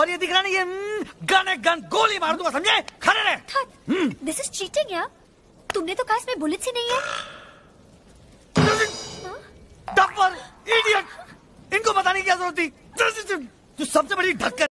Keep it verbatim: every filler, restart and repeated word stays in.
और ये दिख रहा नहीं, ये गन है गन, गोली मार दूंगा, समझे? खड़े रहे। दिस इज चीटिंग यार। तुमने तो कहा इसमें बुलेट्स ही नहीं है। टप्पर, इडियट, इनको बताने की क्या जरूरत थी? तू सबसे बड़ी ढक्कन।